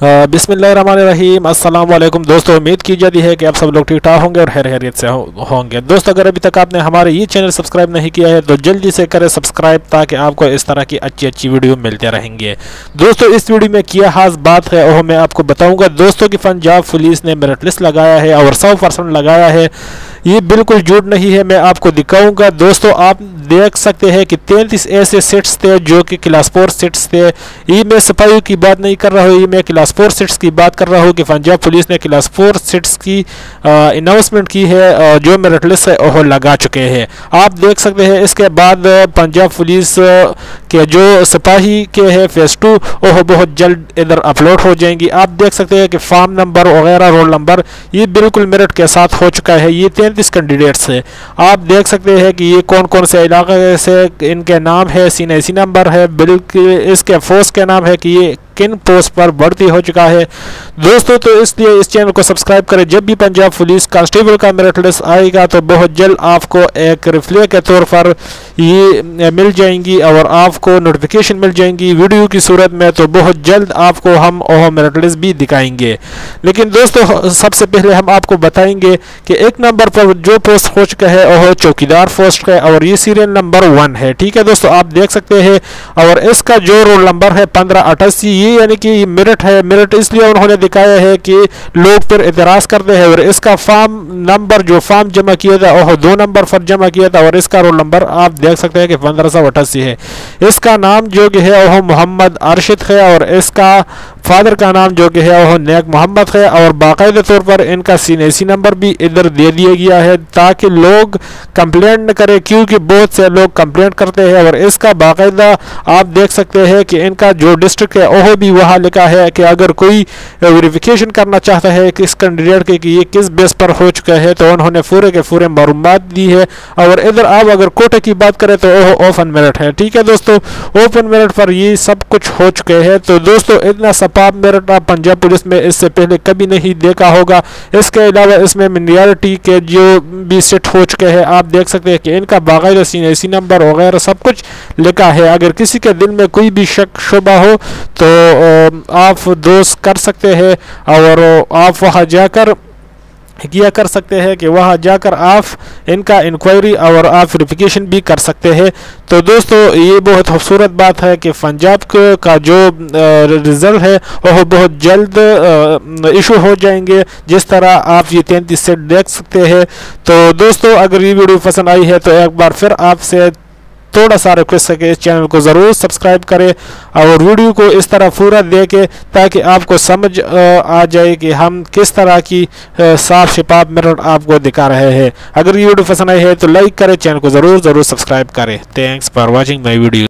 बिस्मिल्लाहिर्रहमानिर्रहीम अस्सलाम वालेकुम दोस्तों, उम्मीद की जाती है कि आप सब लोग ठीक ठाक होंगे और खैरियत से होंगे। दोस्तों, अगर अभी तक आपने हमारे ये चैनल सब्सक्राइब नहीं किया है तो जल्दी से करें सब्सक्राइब, ताकि आपको इस तरह की अच्छी अच्छी वीडियो मिलते रहेंगे। दोस्तों, इस वीडियो में क्या खास बात है वो मैं आपको बताऊंगा। दोस्तों की पंजाब पुलिस ने मेरिट लिस्ट लगाया है और 100% लगाया है, ये बिल्कुल झूठ नहीं है, मैं आपको दिखाऊंगा। दोस्तों, आप देख सकते हैं कि 33 ऐसे सीट्स थे जो कि क्लास 4 सीट्स थे। ये मैं सिपाहियों की बात नहीं कर रहा हूँ, ये मैं क्लास 4 सीट्स की बात कर रहा हूँ कि पंजाब पुलिस ने क्लास 4 सीट्स की अनाउंसमेंट की है, जो मेरिट लिस्ट है वो लगा चुके हैं। आप देख सकते हैं इसके बाद पंजाब पुलिस के जो सिपाही के हैं फेज 2 वो बहुत जल्द इधर अपलोड हो जाएंगी। आप देख सकते हैं कि फॉर्म नंबर वगैरह रोल नंबर ये बिल्कुल मेरिट के साथ हो चुका है। ये 33 कैंडिडेट्स है। आप देख सकते हैं कि ये कौन कौन से इलाके से इनके नाम है, सीएनआईसी नंबर है, बिल्कुल इसके फोर्स के नाम है कि ये किन पोस्ट पर भर्ती हो चुका है। दोस्तों, तो इसलिए इस चैनल को सब्सक्राइब करें। जब भी पंजाब पुलिस कांस्टेबल का मेरिट लिस्ट आएगा तो बहुत जल्द आपको एक रिफ्ले के तौर पर ये मिल जाएंगी और आपको नोटिफिकेशन मिल जाएंगी वीडियो की सूरत में। तो बहुत जल्द आपको हम मेरिट लिस्ट भी दिखाएंगे। लेकिन दोस्तों, सबसे पहले हम आपको बताएंगे कि एक नंबर पर जो पोस्ट हो चुका है वह चौकीदार पोस्ट है और ये सीरियल नंबर 1 है। ठीक है दोस्तों, आप देख सकते हैं। और इसका जो रोल नंबर है 1588, ये यानी कि मेरिट है। मेरिट इसलिए उन्होंने दिखाया है कि लोग फिर इतराज करते हैं। और इसका फॉर्म नंबर जो फॉर्म जमा किया था वह 2 नंबर पर जमा किया था और इसका रोल नंबर आप देख सकते हैं कि 1588 है। इसका नाम जो कि है वह मोहम्मद अरशद है और इसका फादर का नाम जो कि है वह नेक मोहम्मद है। और बाकायदा तौर पर इनका सीएनआईसी नंबर भी इधर दे दिया गया है ताकि लोग कंप्लेंट न करें, क्योंकि बहुत से लोग कंप्लेंट करते हैं। और इसका बाकायदा आप देख सकते हैं कि इनका जो डिस्ट्रिक्ट है वह भी वहाँ लिखा है कि अगर कोई वेरिफिकेशन करना चाहता है कि इस कैंडिडेट के कि ये किस बेस पर हो चुका है तो उन्होंने पूरे के पूरे मालूमात दी है। और इधर आप अगर कोटे की बात करें तो वह ओपन मेरिट है। ठीक है दोस्तों, ओपन मेरिट पर ये सब कुछ हो चुके हैं। तो दोस्तों, इतना सपाट मेरिट आप पंजाब पुलिस में इससे पहले कभी नहीं देखा होगा। इसके अलावा इसमें मिनरिटी के जो भी सेट हो चुके हैं आप देख सकते हैं कि इनका बाकायदा सीएनआईसी नंबर वगैरह सब कुछ लिखा है। अगर किसी के दिल में कोई भी शक शुबा हो तो आप दोस्त कर सकते हैं और आप वहाँ जाकर किया कर सकते हैं कि वहाँ जाकर आप इनका इंक्वायरी और आप वेरिफिकेशन भी कर सकते हैं। तो दोस्तों, ये बहुत खूबसूरत बात है कि पंजाब का जो रिज़ल्ट है वह बहुत जल्द इशू हो जाएंगे, जिस तरह आप ये 33 सेट देख सकते हैं। तो दोस्तों, अगर ये वीडियो पसंद आई है तो एक बार फिर आपसे थोड़ा सा रिक्वेस्ट है कि इस चैनल को ज़रूर सब्सक्राइब करें और वीडियो को इस तरह पूरा देखें ताकि आपको समझ आ जाए कि हम किस तरह की साफ शफाफ मेरिट आपको दिखा रहे हैं। अगर ये वीडियो पसंद आई है तो लाइक करें, चैनल को ज़रूर सब्सक्राइब करें। Thanks for watching my video.